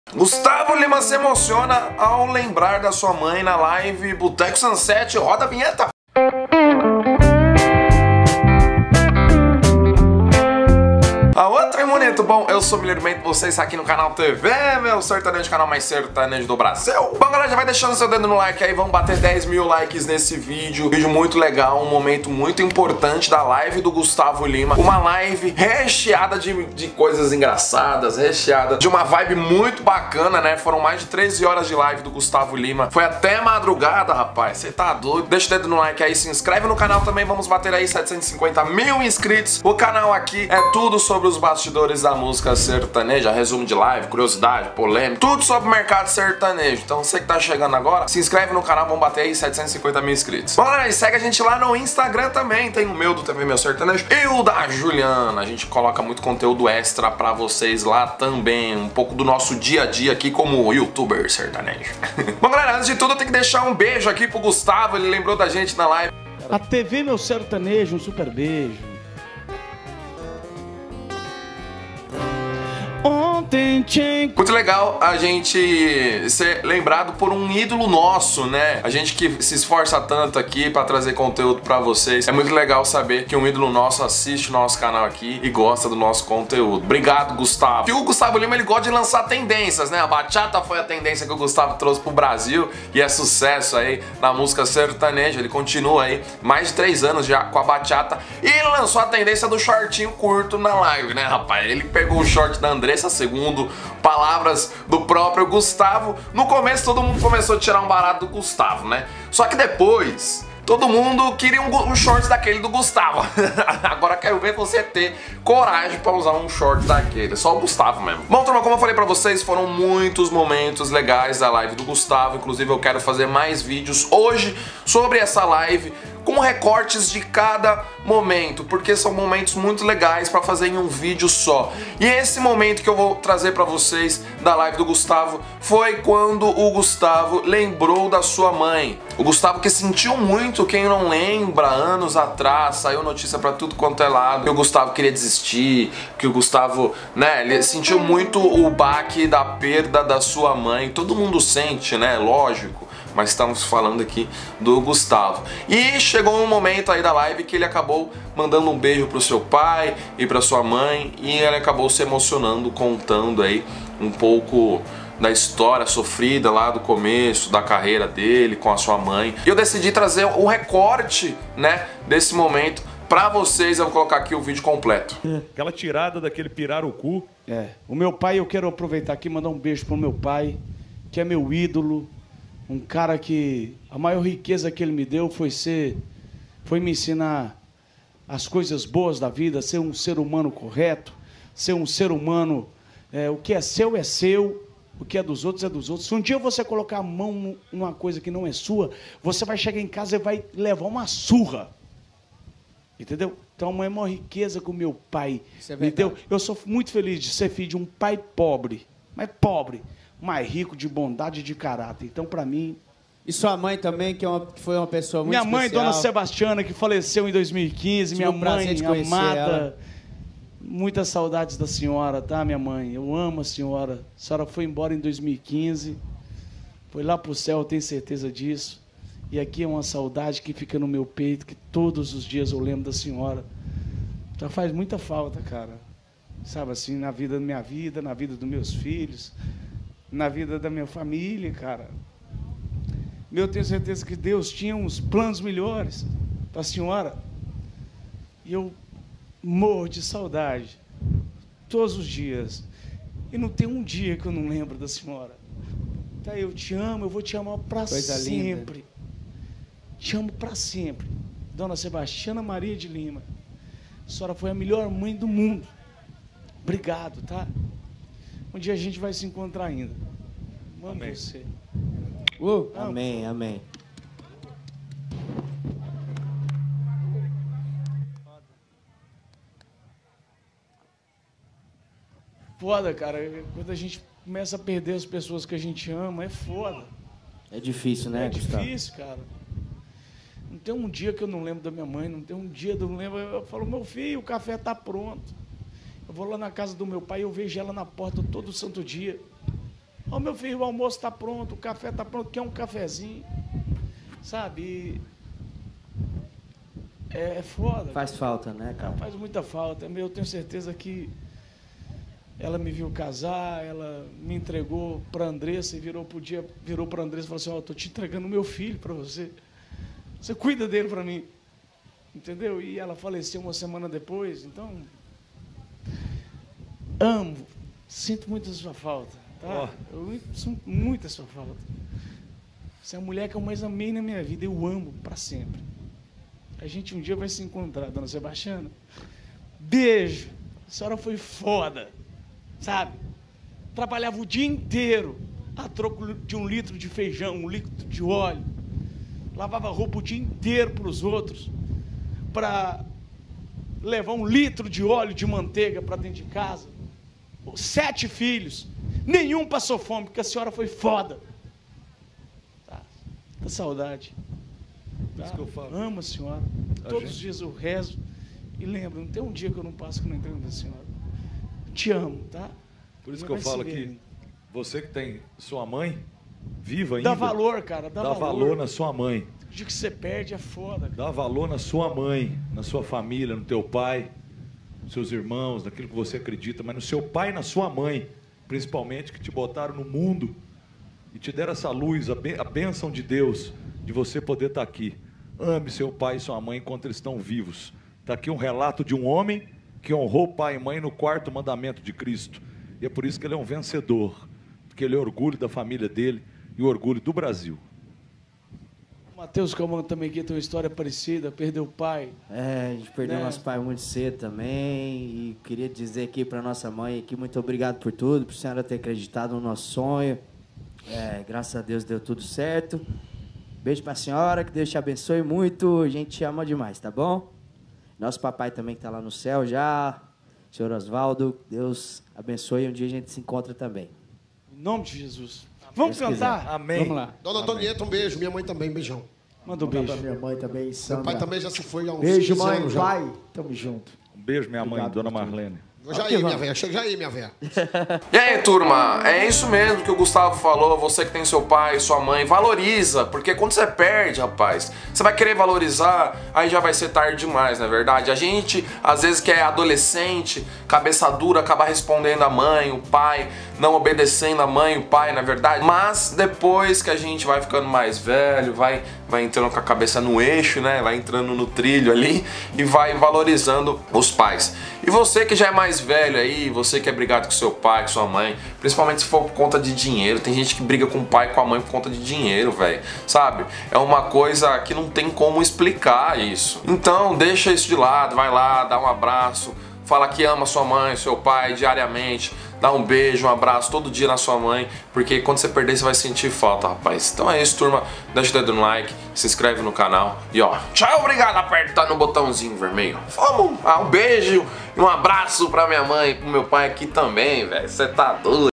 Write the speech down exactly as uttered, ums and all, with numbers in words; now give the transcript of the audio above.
Gustavo Lima se emociona ao lembrar da sua mãe na live Boteco Sunset. Roda a vinheta! A outra é bonito. Bom, eu sou o Guilherme Bento, você está aqui no canal T V, meu sertanejo, canal mais sertanejo do Brasil. Bom, galera, já vai deixando seu dedo no like aí, vamos bater dez mil likes nesse vídeo. Vídeo muito legal, um momento muito importante da live do Gustavo Lima. Uma live recheada de, de coisas engraçadas, recheada de uma vibe muito bacana, né? Foram mais de treze horas de live do Gustavo Lima. Foi até madrugada, rapaz, você tá doido? Deixa o dedo no like aí, se inscreve no canal também, vamos bater aí setecentos e cinquenta mil inscritos. O canal aqui é tudo sobre os bastidores da música sertaneja, resumo de live, curiosidade, polêmica, tudo sobre o mercado sertanejo. Então você que tá chegando agora, se inscreve no canal, vamos bater aí setecentos e cinquenta mil inscritos. Bom, galera, e segue a gente lá no Instagram também, tem o meu do T V Meu Sertanejo e o da Juliana. A gente coloca muito conteúdo extra pra vocês lá também, um pouco do nosso dia a dia aqui como youtuber sertanejo. Bom, galera, antes de tudo eu tenho que deixar um beijo aqui pro Gustavo, ele lembrou da gente na live. A T V Meu Sertanejo, um super beijo. Ontem tinha... Muito legal a gente ser lembrado por um ídolo nosso, né? A gente que se esforça tanto aqui pra trazer conteúdo pra vocês. É muito legal saber que um ídolo nosso assiste o nosso canal aqui e gosta do nosso conteúdo. Obrigado, Gustavo. E o Gustavo Lima, ele gosta de lançar tendências, né? A bachata foi a tendência que o Gustavo trouxe pro Brasil e é sucesso aí na música sertaneja. Ele continua aí mais de três anos já com a bachata e ele lançou a tendência do shortinho curto na live, né, rapaz? Ele pegou o short da Andressa, segundo palavras do próprio Gustavo. No começo todo mundo começou a tirar um barato do Gustavo, né? Só que depois todo mundo queria um, um short daquele do Gustavo. Agora quero ver você ter coragem pra usar um short daquele. Só o Gustavo mesmo. Bom, turma, como eu falei pra vocês, foram muitos momentos legais da live do Gustavo. Inclusive eu quero fazer mais vídeos hoje sobre essa live, com recortes de cada momento, porque são momentos muito legais pra fazer em um vídeo só. E esse momento que eu vou trazer pra vocês da live do Gustavo foi quando o Gustavo lembrou da sua mãe. O Gustavo que sentiu muito, quem não lembra, anos atrás, saiu notícia pra tudo quanto é lado, que o Gustavo queria desistir, que o Gustavo, né, ele sentiu muito o baque da perda da sua mãe. Todo mundo sente, né, lógico. Mas estamos falando aqui do Gustavo. E chegou um momento aí da live que ele acabou mandando um beijo pro seu pai e pra sua mãe. E ele acabou se emocionando, contando aí um pouco da história sofrida lá do começo da carreira dele com a sua mãe. E eu decidi trazer um recorte, né, desse momento pra vocês. Eu vou colocar aqui o vídeo completo. Aquela tirada daquele pirarucu. É, o meu pai, eu quero aproveitar aqui e mandar um beijo pro meu pai, que é meu ídolo. Um cara que a maior riqueza que ele me deu foi ser, foi me ensinar as coisas boas da vida, ser um ser humano correto, ser um ser humano, é, o que é seu é seu, o que é dos outros é dos outros. Se um dia você colocar a mão numa coisa que não é sua, você vai chegar em casa e vai levar uma surra. Entendeu? Então a maior riqueza que o meu pai é me deu. Eu sou muito feliz de ser filho de um pai pobre, mas pobre, mais rico de bondade e de caráter. Então, para mim... E sua mãe também, que, é uma, que foi uma pessoa muito minha mãe, especial. Dona Sebastiana, que faleceu em dois mil e quinze. Tive minha o prazer mãe, de conhecer amada. ela. Muitas saudades da senhora, tá, minha mãe? Eu amo a senhora. A senhora foi embora em dois mil e quinze. Foi lá pro céu, eu tenho certeza disso. E aqui é uma saudade que fica no meu peito, que todos os dias eu lembro da senhora. Já faz muita falta, cara. Sabe assim, na vida da minha vida, na vida dos meus filhos, na vida da minha família, cara. Eu tenho certeza que Deus tinha uns planos melhores para a senhora. E eu morro de saudade todos os dias. E não tem um dia que eu não lembro da senhora. Tá, eu te amo, eu vou te amar para sempre. Linda. Te amo para sempre. Dona Sebastiana Maria de Lima. A senhora foi a melhor mãe do mundo. Obrigado, tá? Um dia a gente vai se encontrar ainda. Amo amém. Você. Uh, amém, amém. Foda, cara. Quando a gente começa a perder as pessoas que a gente ama, é foda. É difícil, né, É Gustavo? difícil, cara. Não tem um dia que eu não lembro da minha mãe, não tem um dia que eu não lembro. Eu falo, meu filho, o café tá pronto. Eu vou lá na casa do meu pai e eu vejo ela na porta todo santo dia. Ó, meu filho, o almoço tá pronto, o café tá pronto, quer um cafezinho, sabe? E é, é foda. Faz falta, né, cara? Faz muita falta. Eu tenho certeza que ela me viu casar, ela me entregou para Andressa e virou pro dia, virou para Andressa e falou assim: ó, oh, tô te entregando meu filho para você. Você cuida dele para mim. Entendeu? E ela faleceu uma semana depois, então amo, sinto muito a sua falta, tá? Oh. Eu sinto muito a sua falta. Você é a mulher que eu mais amei na minha vida, eu amo para sempre. A gente um dia vai se encontrar, dona Sebastiana. Beijo. A senhora foi foda, sabe? Trabalhava o dia inteiro a troco de um litro de feijão, um litro de óleo. Lavava roupa o dia inteiro para os outros, para levar um litro de óleo de manteiga para dentro de casa. Sete filhos, nenhum passou fome, porque a senhora foi foda. Tá, tá saudade. Tá? Isso que eu falo. Amo a senhora. A Todos gente... os dias eu rezo e lembro, não tem um dia que eu não passo que não entendo da senhora. Te amo, tá? Por isso que eu falo aqui, você que tem sua mãe viva ainda. Dá valor, cara, dá, dá valor. valor na sua mãe. O dia que você perde é foda, cara. Dá valor na sua mãe, na sua família, no teu pai, nos seus irmãos, naquilo que você acredita, mas no seu pai e na sua mãe, principalmente, que te botaram no mundo e te deram essa luz, a, ben a bênção de Deus, de você poder estar aqui. Ame seu pai e sua mãe enquanto eles estão vivos. Está aqui um relato de um homem que honrou pai e mãe no quarto mandamento de Cristo. E é por isso que ele é um vencedor, porque ele é orgulho da família dele e o orgulho do Brasil. Matheus Calmon também aqui tem uma história parecida, perdeu o pai. É, a gente perdeu né? nosso pai muito cedo também. E queria dizer aqui para nossa mãe aqui, muito obrigado por tudo, por a senhora ter acreditado no nosso sonho. É, graças a Deus deu tudo certo. Beijo para a senhora, que Deus te abençoe muito. A gente te ama demais, tá bom? Nosso papai também que está lá no céu já. Senhor Oswaldo, Deus abençoe. Um dia a gente se encontra também. Em nome de Jesus. Vamos Deus cantar? Quiser. Amém. Vamos lá. Dona Antonieta, um beijo. Minha mãe também, beijão. Manda um beijo. Pra minha mãe também, Sandra. Meu pai também já se foi há uns beijo, mãe, anos pai. Já. Tamo junto. Um beijo, minha mãe, Obrigado, Dona Marlene. Já aí, minha velha. Chega aí, minha velha. E aí, turma, é isso mesmo que o Gustavo falou. Você que tem seu pai, sua mãe, valoriza, porque quando você perde, rapaz, você vai querer valorizar, aí já vai ser tarde demais, não é verdade? A gente, às vezes que é adolescente, cabeça dura, acaba respondendo a mãe, o pai, não obedecendo a mãe, o pai, na verdade. Mas depois que a gente vai ficando mais velho, vai, vai entrando com a cabeça no eixo, né? Vai entrando no trilho ali e vai valorizando os pais. E você que já é mais velho aí, você que é brigado com seu pai, com sua mãe, principalmente se for por conta de dinheiro, tem gente que briga com o pai e com a mãe por conta de dinheiro, velho, sabe? É uma coisa que não tem como explicar isso. Então deixa isso de lado, vai lá, dá um abraço, fala que ama sua mãe, seu pai diariamente, dá um beijo, um abraço todo dia na sua mãe, porque quando você perder você vai sentir falta, rapaz. Então é isso, turma, deixa o dedo no like, se inscreve no canal e ó, tchau, obrigado, aperta no botãozinho vermelho. Vamos, ah, um beijo e um abraço pra minha mãe e pro meu pai aqui também, velho, você tá doido.